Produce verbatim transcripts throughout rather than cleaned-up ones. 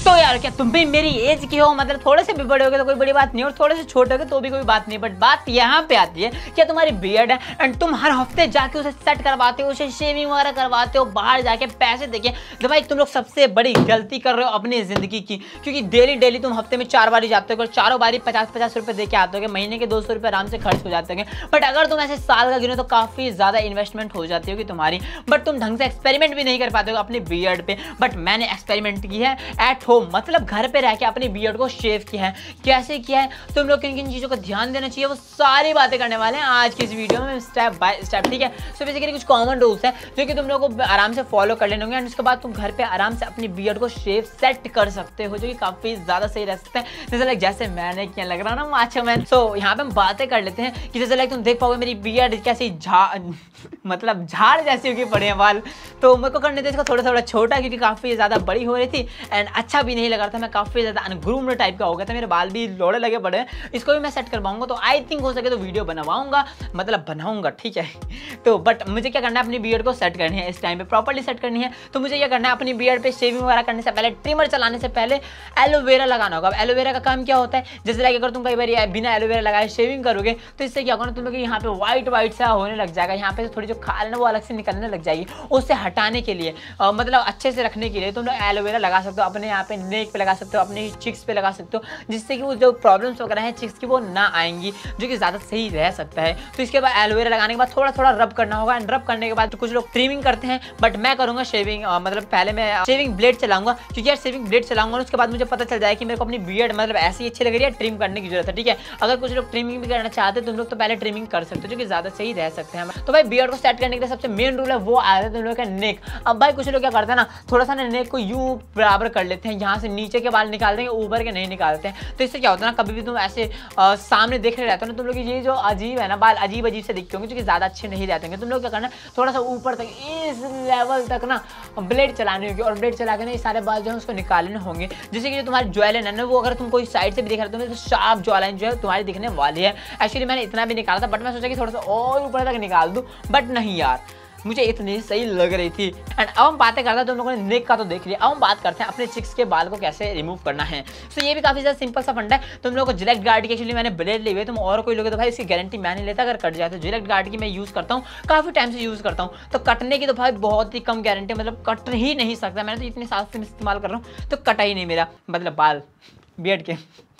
तो यार क्या तुम भी मेरी एज के हो, मतलब थोड़े से भी बड़े हो गए तो कोई बड़ी बात नहीं, और थोड़े से छोटे हो गए तो भी कोई बात नहीं, बट बात यहाँ पे आती है क्या तुम्हारी बियर्ड है एंड तुम हर हफ्ते जाके उसे सेट करवाते हो, उसे शेविंग वगैरह करवाते हो, बाहर जाके पैसे देके। तो भाई तुम लोग सबसे बड़ी गलती कर रहे हो अपनी जिंदगी की, क्योंकि डेली डेली तुम हफ्ते में चार बारी जाते हो, चारों बारी पचास पचास रुपए देके आते हो, महीने के दो सौ रुपए आराम से खर्च हो जाते हैं। बट अगर तुम ऐसे साल का गिनो तो काफी ज्यादा इन्वेस्टमेंट हो जाती होगी तुम्हारी, बट तुम ढंग से एक्सपेरिमेंट भी नहीं कर पाते हो अपनी बियर्ड पे। बट मैंने एक्सपेरिमेंट की है एट होम, मतलब घर पे रह के अपनी बियर्ड को शेव किया है। कैसे किया है, तुम लोग किन किन चीजों को ध्यान देना चाहिए, वो सारी बातें करने वाले हैं आज की इस वीडियो में स्टेप बाय स्टेप, ठीक है। सो बेसिकली कुछ कॉमन रूल्स हैं जो कि तुम लोगों को आराम से फॉलो कर लेने होंगे, एंड उसके बाद तुम घर पे आराम से अपनी बियर्ड को शेव सेट कर सकते हो, जो कि काफी ज्यादा सही रह सकते हैं। जैसे लाइक जैसे मैंने किया, लग रहा ना माचो मैन। सो यहाँ पे हम बातें कर लेते हैं कि जैसे लाइक तुम देख पाओगे मेरी बियर्ड कैसी झा मतलब झाड़ जैसी होगी पड़े हैं बाल, तो मेरे को करने थे इसका थोड़ा थोड़ा छोटा, क्योंकि काफी ज्यादा बड़ी हो रही थी एंड अच्छा भी नहीं लग रहा था, मैं काफी ज्यादा अनग्रूम्ड टाइप का हो गया था, मेरे बाल भी लोड़े लगे पड़े हैं। इसको भी मैं सेट करवाऊंगा, तो आई थिंक हो सके तो वीडियो बनवाऊंगा, मतलब बनाऊंगा, ठीक है। तो बट मुझे क्या करना है, अपनी बियर्ड को सेट करनी है, इस टाइम पे प्रॉपर्ली सेट करनी है। तो मुझे क्या करना है, अपनी बियर्ड पे शेविंग वगैरह करने से पहले, ट्रिमर चलाने से पहले एलोवेरा लगाना होगा। अब एलोवेरा का काम क्या होता है, जैसे लाइक अगर तुम कई बार बिना एलोवेरा लगाए शेविंग करोगे तो इससे क्या होगा, तुम लोग यहाँ पे व्हाइट व्हाइट सा होने लग जाएगा, यहाँ पे थोड़ी जो खाल है वो अलग से निकलने लग जाएगी। उससे हटाने के लिए आ, मतलब अच्छे से रखने के लिए तुम लोग एलोवेरा लगा सकते हो, अपने यहाँ पे नेक पे लगा सकते हो, अपने चिक्स पे लगा सकते हो, जिससे कि वो जो प्रॉब्लम्स वगैरह है चिक्स की वो ना आएंगी, जो कि ज़्यादा सही रह सकता है। तो इसके बाद एलोवेरा लगाने के बाद थोड़ा थोड़ा रब करना होगा, एंड रब करने के बाद तो कुछ लोग ट्रिमिंग करते हैं, बट मैं करूँगा शेविंग, मतलब पहले मैं शेविंग ब्लेड चलाऊंगा, क्योंकि यार शेविंग ब्लेड चलाऊंगा उसके बाद मुझे पता चल जाए कि मेरे को अपनी बियर्ड मतलब ऐसी अच्छी लग रही है, ट्रिम करने की जरूरत है, ठीक है। अगर कुछ लोग ट्रिमिंग भी करना चाहते हैं तुम लोग तो पहले ट्रिमिंग कर सकते हो, जो कि ज़्यादा सही रह सकते हैं। तो भाई बियर्ड को सेट करने के लिए सबसे मेन रूल है वो आता है तुम लोग का नेक। अब भाई कुछ लोग क्या करते हैं ना, थोड़ा सा ना नेक को यूं बराबर कर लेते हैं, यहाँ से नीचे के बाल निकाल देंगे, ऊपर के नहीं निकालते हैं। तो इससे क्या होता है ना, कभी भी तुम ऐसे आ, सामने देख रहे रहते हो ना, तुम लोग ये जो अजीब है ना बाल, अजीब अजीब से दिखते होंगे, जो कि ज़्यादा अच्छे नहीं रहते हैं। तुम लोग क्या करना, थोड़ा सा ऊपर तक इस लेवल तक ना ब्लेड चलानी होगी, और ब्लेड चला के ना ये सारे बाल जो है उसको निकालने होंगे, जैसे कि जो तुम्हारी ज्वेलन है ना, वो अगर तुम कोई साइड से भी देख रहे हो तो शार्प ज्वेलन जो है तुम्हारी दिखने वाली है। एक्चुअली मैंने इतना भी निकाला था, बट मैं सोचा कि थोड़ा सा और ऊपर तक निकाल दूं, बट नहीं यार, मुझे इतनी सही लग रही थी। एंड अब हम बातें करते हैं, तुम लोगों ने नेक का तो देख लिया, अब हम बात करते हैं अपने चिक्स के बाल को कैसे रिमूव करना है। सो so, ये भी काफी ज्यादा सिंपल सा फंडा है। तुम लोगों को जिलेट गार्ड की, एक्चुअली मैंने ब्लेड ली हुई है, तुम और कोई लोगे तो भाई इसकी गारंटी मैं नहीं लेता, अगर कट जाए तो जिलेट गार्ड की मैं यूज करता हूँ, काफी टाइम से यूज करता हूँ। तो कटने की तो भाई बहुत ही कम गारंटी, मतलब कट ही नहीं सकता, मैंने तो इतने साल से इस्तेमाल कर रहा हूँ तो कटा ही नहीं मेरा मतलब बाल बियर्ड के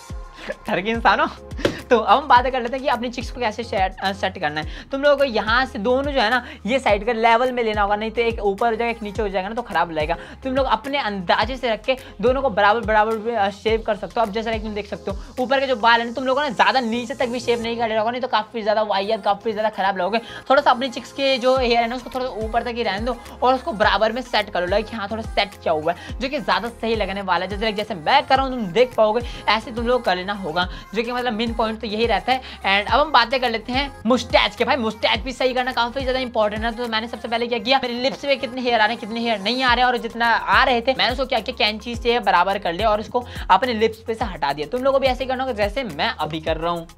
घर के इंसानों। तो अब हम बात कर लेते हैं कि अपनी चिक्स को कैसे सेट करना है। तुम लोगों को यहाँ से दोनों जो है ना ये साइड का लेवल में लेना होगा, नहीं तो एक ऊपर हो जाएगा एक नीचे हो जाएगा ना, तो खराब लगेगा। तुम लोग अपने अंदाजे से रख के दोनों को बराबर बराबर शेव कर सकते हो। अब जैसा तुम देख सकते हो ऊपर के जो बाल है तुम लोगों ने ज़्यादा नीचे तक भी शेव नहीं कर होगा, नहीं तो काफ़ी ज़्यादा वाहियात, काफ़ी ज़्यादा खराब लगोगे। थोड़ा सा अपनी चिक्स के जो हेयर है ना उसको थोड़ा ऊपर तक ही रहने दो और उसको बराबर में सेट करो, लाइक यहाँ थोड़ा सेट किया हुआ है, जो कि ज़्यादा सही लगने वाला है। जैसे जैसे मैं कर रहा हूँ तुम देख पाओगे, ऐसे तुम लोग कर लेना होगा, जो कि मतलब मेन पॉइंट तो यही रहता है। एंड अब हम बातें कर लेते हैं मुस्टैच के। भाई मुस्टैच भी सही करना काफी ज्यादा इंपॉर्टेंट है। तो मैंने सबसे पहले क्या किया, मेरे लिप्स पे कितने हेयर आ रहे हैं कितने हेयर नहीं आ रहे हैं, और जितना आ रहे थे मैंने उसको क्या किया, कैंची से बराबर कर लिया और उसको अपने लिप्स पे से हटा दिया। तुम लोगों को भी ऐसे ही करना होगा जैसे मैं अभी कर रहा हूँ।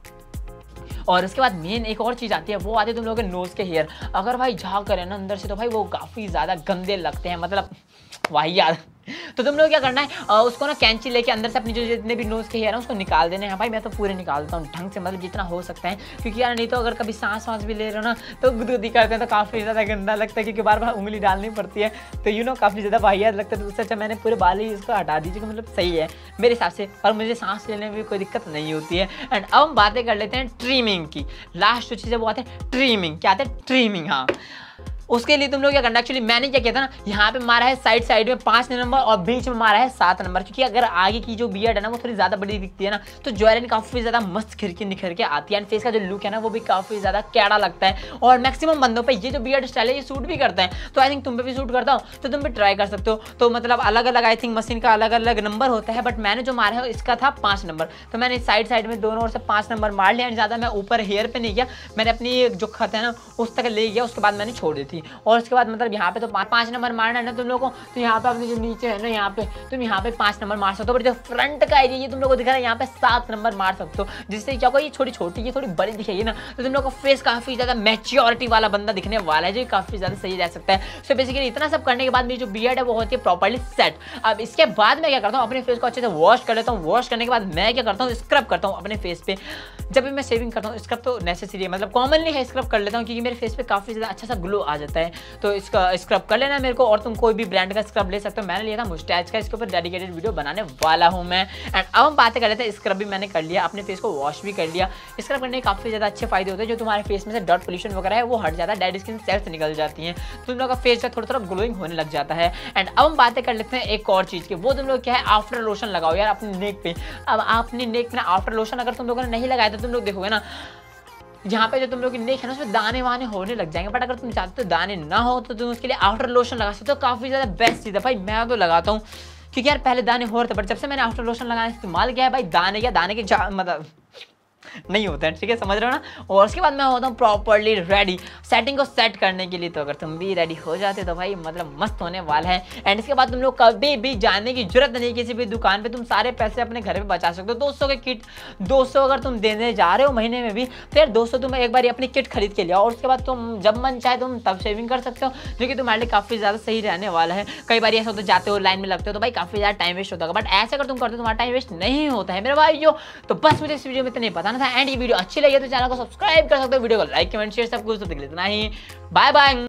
और उसके बाद मेन एक और चीज़ आती है, वो आती है तुम लोगों के नोज़ के हेयर। अगर भाई झाग करें ना अंदर से तो भाई वो काफ़ी ज़्यादा गंदे लगते हैं, मतलब वाही यार। तो तुम लोग क्या करना है, उसको ना कैंची लेके अंदर से अपनी जो जितने भी नोज़ के हेयर हैं उसको निकाल देने हैं। भाई मैं तो पूरे निकालता हूँ ढंग से, मतलब जितना हो सकता है, क्योंकि यार नहीं तो अगर कभी सांस वाँस भी ले रहे हो ना तो गुदगुदी करते हैं तो काफ़ी ज़्यादा गंदा लगता है, क्योंकि बार बार उंगली डालनी पड़ती है, तो यू नो काफ़ी ज़्यादा वाहियात लगता है। तो उससे अच्छा मैंने पूरे बाल ही इसको हटा दीजिए, मतलब सही है मेरे हिसाब से, और मुझे सांस लेने में भी कोई दिक्कत नहीं होती है। एंड अब हम बातें कर लेते हैं ट्रिमिंग की। लास्ट जो चीज़ है वो आते हैं ट्रिमिंग। क्या आते हैं ट्रिमिंग, हाँ। उसके लिए तुम लोग क्या करना, एक्चुअली मैंने क्या किया था ना, यहाँ पे मारा है साइड साइड में पाँच नंबर और बीच में मारा है सात नंबर, क्योंकि अगर आगे की जो बियर्ड है ना वो थोड़ी ज़्यादा बड़ी दिखती है ना, तो ज्वेलन काफ़ी ज़्यादा मस्त खिड़की निखर के आती है, एंड फेस का जो लुक है ना वो भी काफ़ी ज़्यादा कैड़ा लगता है। और मैक्सिमम बंदों पे ये जो बियर्ड स्टाइल है ये सूट भी करता है, तो आई थिंक तुम पे भी सूट करता हो, तो तुम भी ट्राई कर सकते हो। तो मतलब अलग अलग आई थिंक मशीन का अलग अलग नंबर होता है, बट मैंने जो मारा है इसका था पाँच नंबर, तो मैंने साइड साइड में दोनों ओर से पाँच नंबर मार लिया। एंड ज़्यादा मैं ऊपर हेयर पे नहीं गया, मैंने अपनी जो खत है ना उस तक ले गया, उसके बाद मैंने छोड़ दी थी। थी। और उसके बाद मतलब यहाँ पे तो पाँच नंबर मारना है ना तुम लोगों को, तो यहाँ पे अपने जो नीचे है ना यहाँ पे तुम यहाँ पे पाँच नंबर मार सकते हो, बट जो फ्रंट का एरिया ये तुम लोग को दिख रहा है यहाँ पे सात नंबर मार सकते हो, जिससे क्या होगा ये छोटी छोटी ये थोड़ी बड़ी दिखेगी ना, तो तुम लोग का फेस काफी ज्यादा मैच्योरिटी वाला बंदा दिखने वाला है, जो काफी ज्यादा सही रह सकता है। सो बेसिकली इतना सब करने के बाद मेरी जो बियर्ड है वो होती है प्रॉपर्ली सेट। अब इसके बाद मैं क्या करता हूँ, अपने फेस को अच्छे से वॉश कर लेता हूँ। वॉश करने के बाद मैं क्या करता हूँ, स्क्रब करता हूँ अपने फेस पे। जब भी मैं शेविंग करता हूँ स्क्रब तो नेसेसरी है, मतलब कॉमनली है स्क्रब कर लेता हूँ, क्योंकि मेरे फेस पे काफी ज्यादा अच्छा सा ग्लो आ जाता है। तो इसका स्क्रब कर लेना मेरे को, और तुम कोई भी ब्रांड का स्क्रब ले सकते हो। मैंने लिया था मुस्टैच का, इसके ऊपर डेडिकेटेड वीडियो बनाने वाला हूँ मैं। एंड अब हम बातें कर लेते हैं, स्क्रब भी मैंने कर लिया, अपने फेस को वॉश भी कर लिया। स्क्रब करने के काफी ज्यादा अच्छे फायदे होते हैं, जो तुम्हारे फेस में से डॉट पोल्यूशन वगैरह है वो हट जाता है, डेड स्किन सेल्स निकल जाती हैं, तुम लोग का फेस जो थोड़ा थोड़ा ग्लोइंग होने लग जाता है। एंड अब हम बातें कर लेते हैं एक और चीज की, वो तुम लोग क्या है, आफ्टर लोशन लगाओ यार अपने नेक पे। अब अपनी नेक पे ना आफ्टर लोशन अगर तुम लोगों ने नहीं लगाया तो तुम लोग देखोगे ना यहाँ पे जो तुम लोग की नेक है ना उसमें दाने वाने होने लग जाएंगे। बट अगर तुम चाहते हो दाने ना हो तो तुम उसके लिए आफ्टर लोशन लगा सकते हो, काफी ज्यादा बेस्ट चीज है भाई। मैं तो लगाता हूँ क्योंकि यार पहले दाने हो रहे थे, बट जब से मैंने आफ्टर लोशन लगाना इस्तेमाल किया है भाई, दाने क्या दाने के मतलब नहीं होता है, ठीक है, समझ रहे हो ना। और उसके बाद मैं होता हूँ प्रॉपर्ली रेडी सेटिंग को सेट करने के लिए। तो अगर तुम भी रेडी हो जाते तो भाई मतलब मस्त होने वाला है। एंड इसके बाद तुम लोग कभी भी जाने की जरूरत नहीं किसी भी दुकान पे, तुम सारे पैसे अपने घर पे बचा सकते हो। दो सौ के किट दो सौ अगर तुम देने जा रहे हो महीने में भी, फिर दो सौ तुम एक बार अपनी किट खरीद के लिया, और उसके बाद तुम जब मन चाहे तुम तब शेविंग कर सकते हो, जो कि तुम्हारे लिए काफी ज्यादा सही रहने वाला है। कई बार ऐसा होता है जाते हो लाइन में लगते हो तो भाई काफी ज्यादा टाइम वेस्ट होता है, बट ऐसे अगर तुम करते हो तुम्हारा टाइम वेस्ट नहीं होता है मेरे भाई। तो बस मुझे इस वीडियो में इतना बताना था। एंड ये वीडियो अच्छी लगी तो चैनल को सब्सक्राइब कर सकते हो, वीडियो को लाइक कमेंट शेयर सब कुछ तो देख लेना ही। Bye bye.